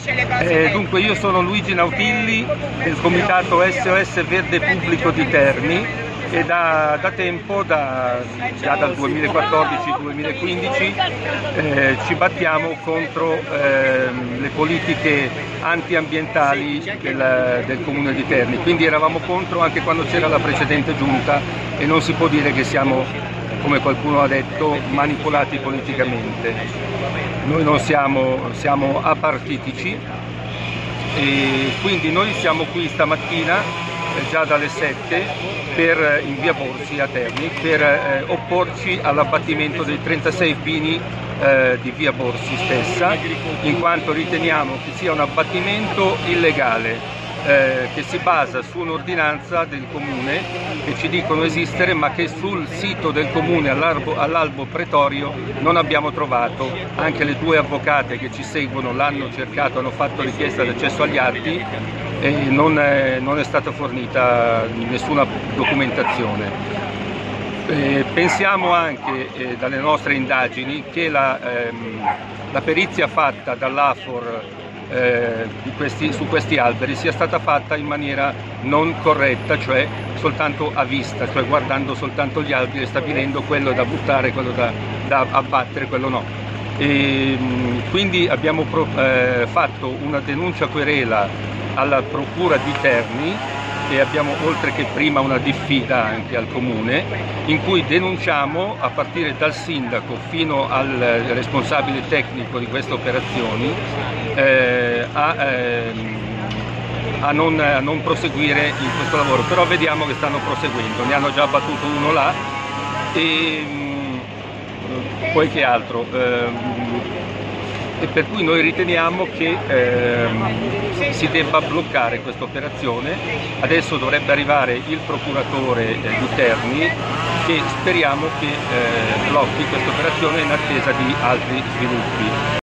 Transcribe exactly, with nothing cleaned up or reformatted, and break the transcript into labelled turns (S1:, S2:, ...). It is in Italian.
S1: Eh, dunque io sono Luigi Nautilli del comitato S O S Verde Pubblico di Terni e da, da tempo, da, già dal duemilaquattordici duemilaquindici, eh, ci battiamo contro eh, le politiche antiambientali del, del Comune di Terni, quindi eravamo contro anche quando c'era la precedente giunta e non si può dire che siamo, come qualcuno ha detto, manipolati politicamente. Noi non siamo, siamo apartitici e quindi noi siamo qui stamattina eh, già dalle sette per, in via Borsi a Terni per eh, opporci all'abbattimento dei trentasei pini eh, di via Borsi stessa, in quanto riteniamo che sia un abbattimento illegale. Eh, che si basa su un'ordinanza del Comune che ci dicono esistere, ma che sul sito del Comune all'albo pretorio non abbiamo trovato. Anche le due avvocate che ci seguono l'hanno cercato, hanno fatto richiesta d'accesso agli atti e non è, non è stata fornita nessuna documentazione. Eh, pensiamo anche eh, dalle nostre indagini che la, ehm, la perizia fatta dall'A F O R Eh, di questi, su questi alberi sia stata fatta in maniera non corretta, cioè soltanto a vista, cioè guardando soltanto gli alberi e stabilendo quello da buttare, quello da, da abbattere, quello no. E, quindi abbiamo pro, eh, fatto una denuncia querela alla Procura di Terni e abbiamo, oltre che prima, una diffida anche al Comune, in cui denunciamo a partire dal sindaco fino al responsabile tecnico di queste operazioni eh, a, eh, a, non, a non proseguire in questo lavoro, però vediamo che stanno proseguendo, ne hanno già battuto uno là e poi che altro. Eh, E per cui noi riteniamo che ehm, si debba bloccare questa operazione. Adesso dovrebbe arrivare il procuratore eh, di Terni che speriamo che eh, blocchi questa operazione in attesa di altri sviluppi.